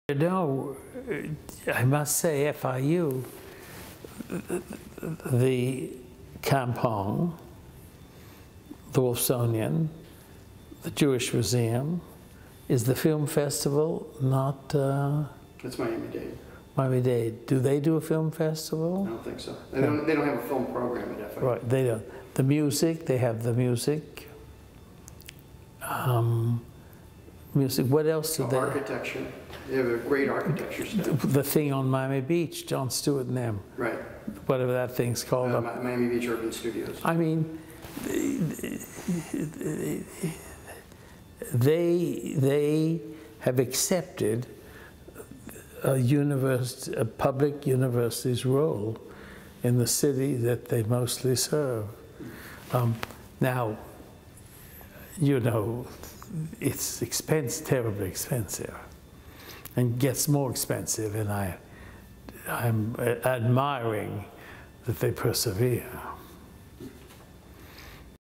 You know, I must say FIU, the Kampong, the Wolfsonian, the Jewish Museum, is the film festival not... It's Miami-Dade. Miami-Dade. Do they do a film festival? I don't think so. They don't have a film program at FIU. Right, they don't. The music, they have the music. Music, what else do they... Architecture. They have a great architecture staff. The thing on Miami Beach, John Stewart and them. Right. Whatever that thing's called. Miami Beach Urban Studios. I mean, they have accepted a public university's role in the city that they mostly serve. Now, you know, it's terribly expensive, and gets more expensive, and I'm admiring that they persevere.